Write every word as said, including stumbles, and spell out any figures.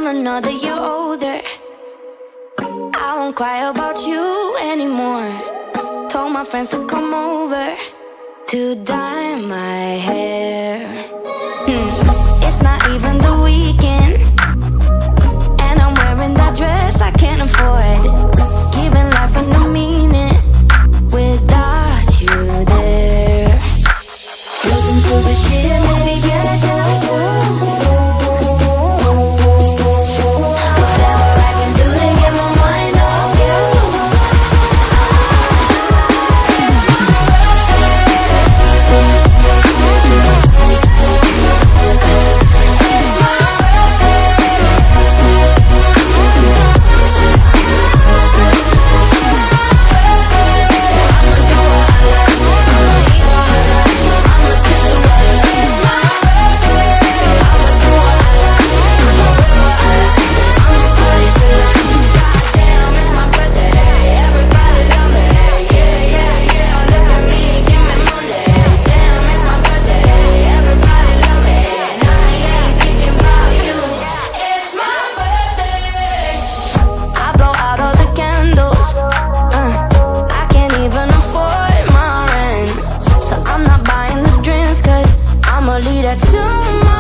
I'm another year older. I won't cry about you anymore. Told my friends to come over to dye my hair. hmm. It's not even the weekend, and I'm wearing that dress I can't afford. Giving life a new meaning without you there. Do some stupid shit, maybe get a tattoo. Whatever I can do to get my mind off you. Leave that to my